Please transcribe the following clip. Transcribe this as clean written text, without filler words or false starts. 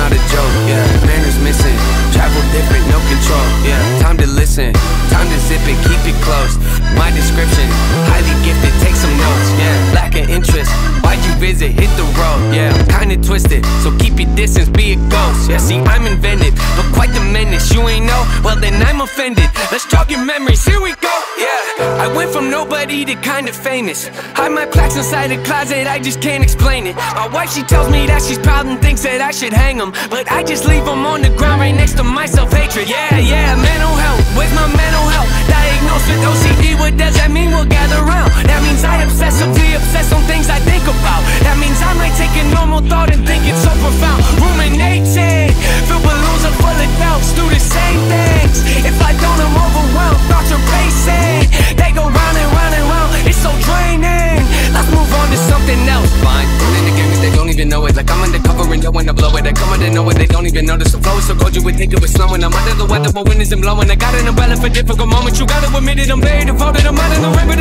not a joke, yeah. Manners missing, travel different, no control, yeah. Time to listen, time to zip it, keep it close. My description, highly gifted, take some notes, yeah. Lack of interest, why'd you visit, hit the road, yeah. Kinda twisted, so keep your distance, be a ghost, yeah. See, I'm invented, but quite the menace. You ain't know, well then I'm offended. Let's jog your memories, here we go, yeah. I went from nobody to kinda famous. Hide my plaques inside a closet, I just can't explain it. My wife, she tells me that she's proud and thinks that I should hang them, but I just leave them on the ground right next to my self-hatred. Yeah, mental health, where's my mental health? Diagnosed with OCD, what does that mean? We'll gather round. That means I obsessively obsess on things I think about. That means I might take a normal thought and think it's so profound. Ruminating, fill balloons are full of doubts, do the same things. If I don't, I'm overwhelmed, thoughts are racing. They go round and round and round, it's so draining. Let's move on to something else. Fine, in the game they don't even know it. Like I'm undercover and don't wanna blow it. I come out of nowhere, they don't even notice the flow is so cold you would think it was snowing. I'm under the weather, but wind isn't blowing. I got an umbrella for difficult moments. You gotta admit it, I'm very devoted. I'm out in the rain, but